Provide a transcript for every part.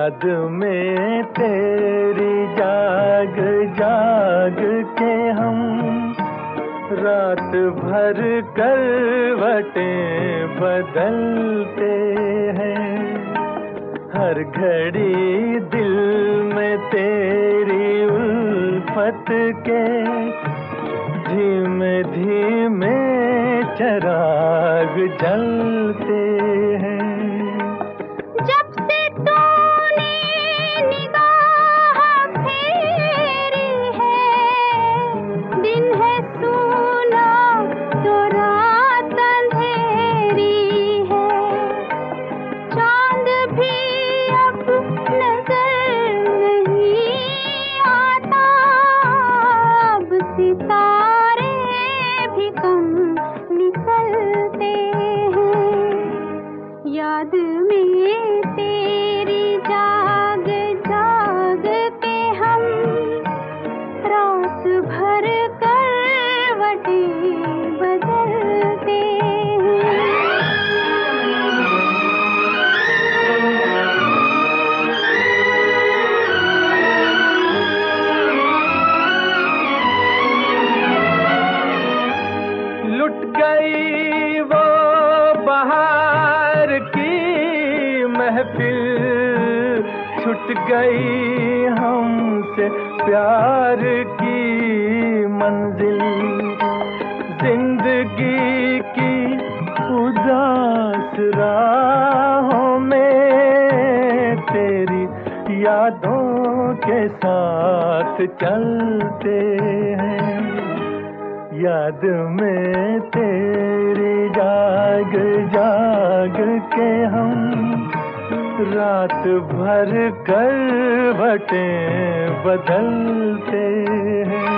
याद में तेरी जाग जाग के हम रात भर करवटें बदलते हैं। हर घड़ी दिल में तेरी उल्फत के धीमे धीमे चिराग जलते हैं। छूट गई हमसे प्यार की मंजिल। जिंदगी की उदास राहों में तेरी यादों के साथ चलते हैं। याद में तेरी जाग जाग के हम रात भर करवटें बदलते हैं।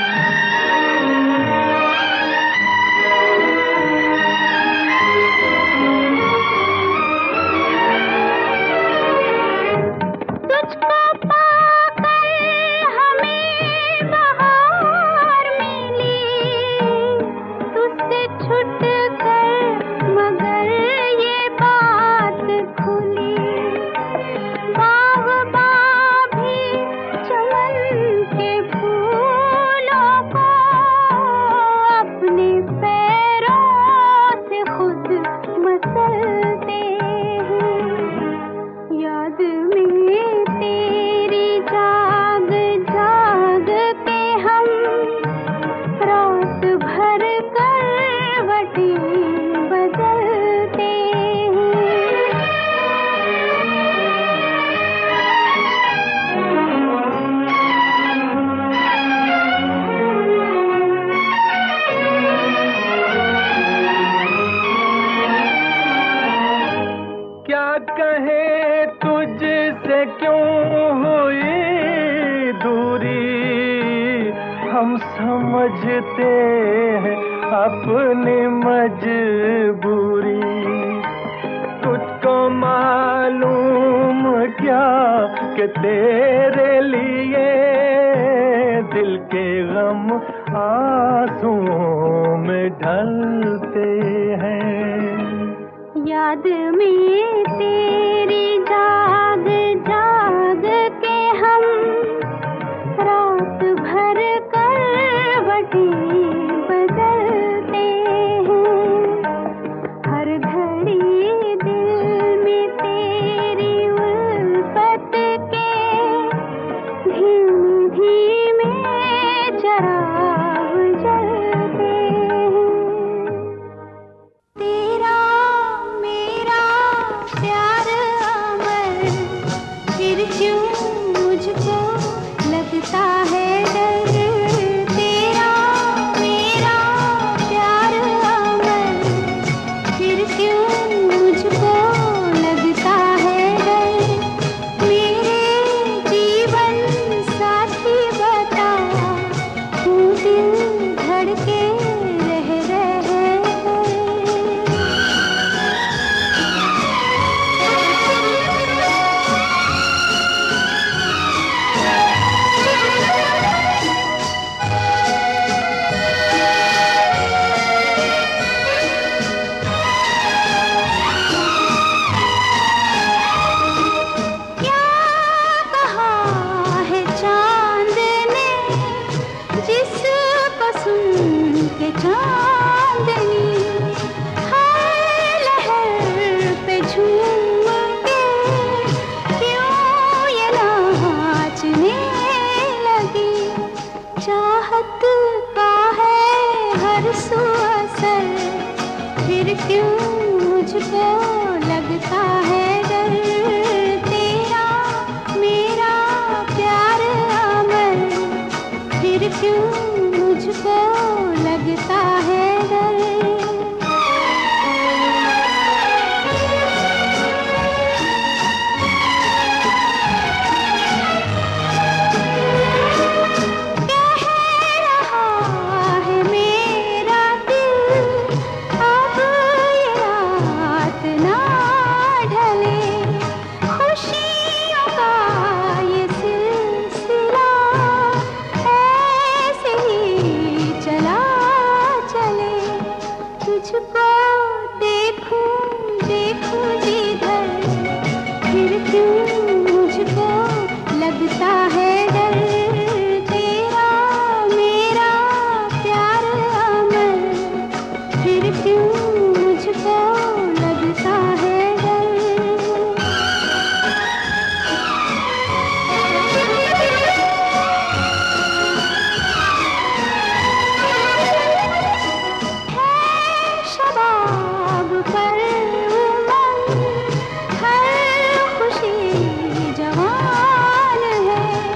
समझते हैं अपनी मजबूरी। तुझको मालूम क्या कि तेरे लिए दिल के गम आंसुओं में ढलते हैं। याद में तेरी जाग जाग के हम रात भर बदलते हैं। हर घड़ी दिल में तेरी उल्फत के धीमे धीमे चिराग जलते हैं। तेरा मेरा प्यार अमर, फिर क्यों मुझको लगता है डर। तेरा चांदनी हर लहर पे झूम के क्यों ये नाचने लगी। चाहत का है हर सू असर, फिर क्यों मुझको लगता है डर। तेरा मेरा प्यार अमर, फिर क्यों मुझको लगता है डर। तुझको देखूं देखूं जिधर, फिर क्यों मुझको लगता है डर। तेरा मेरा प्यार अमर, फिर क्यों मुझको लगता है डर। शबाब पर उमंग, हर खुशी जवान है।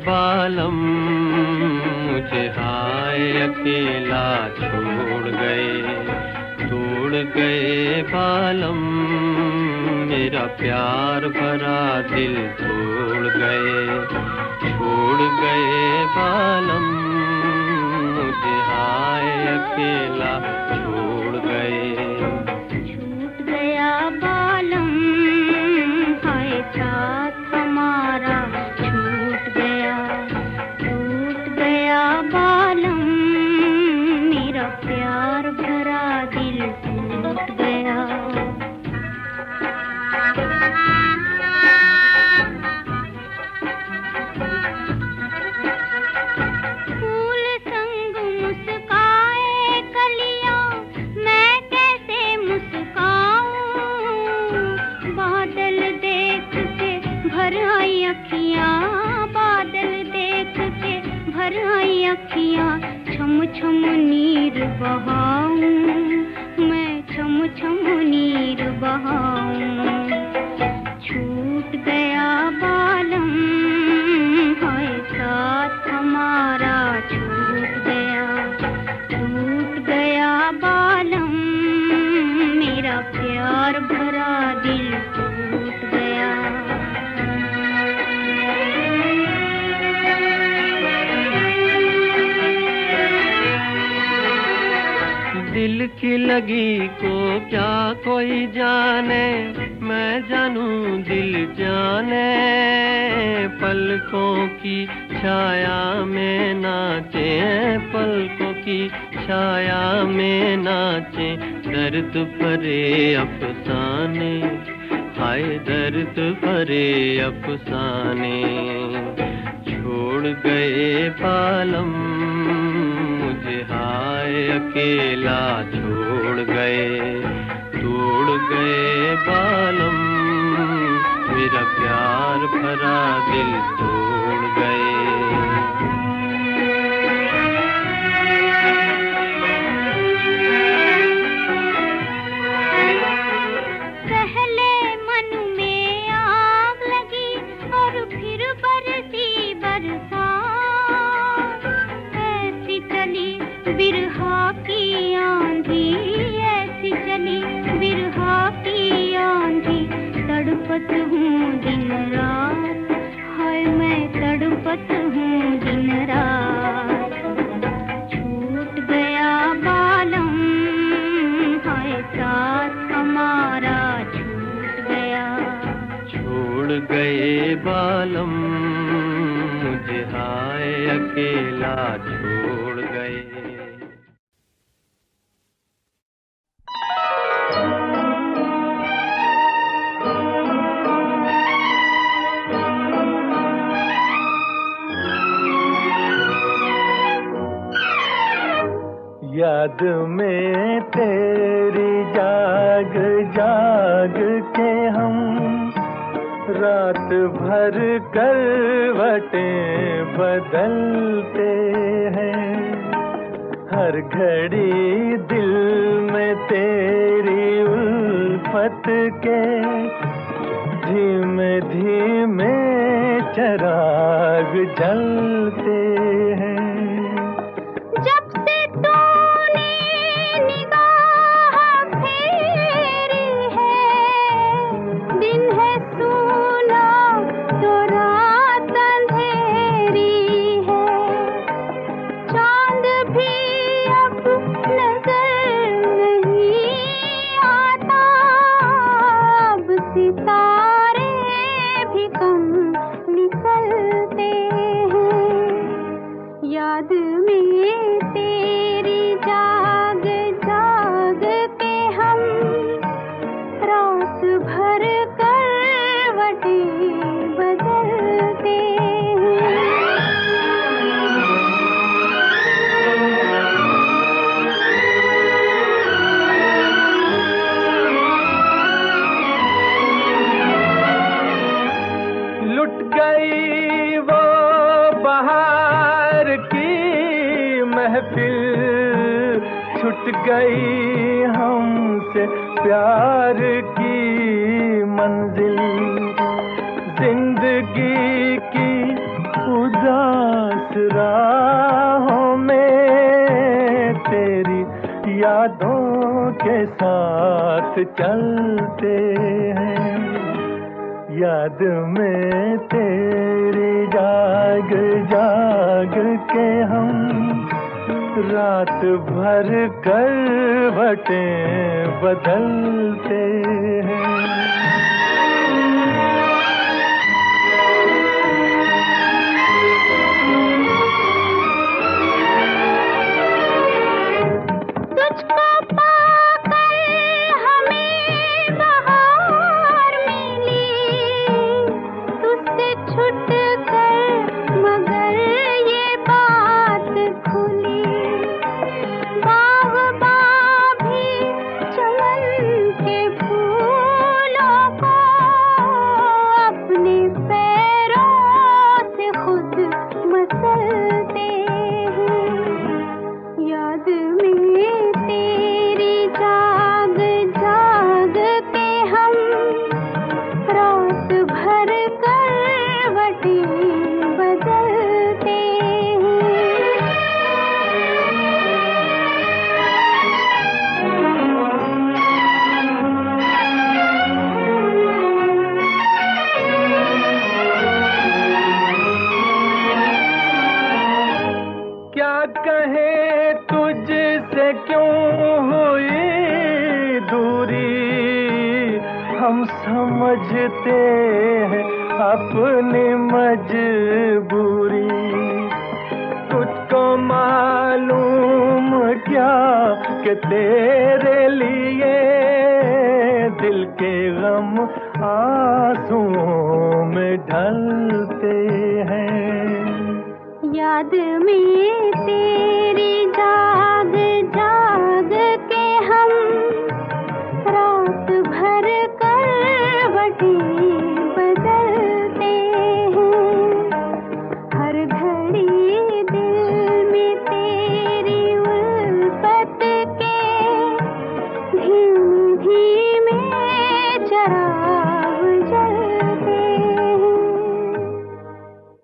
बालम मुझे हाय अकेला छोड़ गए बालम, मेरा प्यार भरा दिल छोड़ गए बालम, मुझे हाय अकेला छोड़ गए। छूट गया बालम हाय साथ हमारा छूट गया बालम, मेरा प्यार भरा दिल टूट गया। फूल संग मुस्काए कलियां, मैं कैसे मुस्काऊं, बादल देख के भर आई अखियां, बादल देख के भर आई अखियां, छम छम नीर बहाऊं, मैं छम छम नीर बहाऊं। छूट गया बालम हाय साथ हमारा छूट गया बालम, मेरा प्यार भरा दिल टूट गया। दिल की लगी को क्या कोई जाने, मैं जानूं दिल जाने, पलकों की छाया में नाचे, पलकों की छाया में नाचे, दर्द भरे अफसाने, हाय दर्द भरे अफसाने। छोड़ गए बालम मुझे हाय अकेला छोड़ गए बालम, मेरा प्यार भरा दिल तोड़ गए। पहले मन में आग लगी और फिर बरसी बरसात, ऐसी चली बिरहा की आंधी, ऐसी चली बिरहा की आंधी, तड़पत हूँ दिन रात, हाय मैं तड़पत हूँ दिन रात। छूट गया बालम हाय साथ हमारा छूट गया। छोड़ गए बालम मुझे हाय अकेला छोड़ गए। याद में तेरी जाग जाग के हम रात भर करवटें बदलते हैं, हर घड़ी दिल में तेरी उल्फत के धीमे धीमे चिराग जलते हैं। छूट गई हमसे प्यार की मंजिल, जिंदगी की उदास साथ चलते हैं। याद में तेरी जाग जाग के हम रात भर करवटें बदलते हैं। कहे तुझसे क्यों हुई दूरी, हम समझते हैं अपनी मजबूरी। तुझको मालूम क्या कि तेरे लिए दिल के गम आंसुओं में ढलते हैं। याद में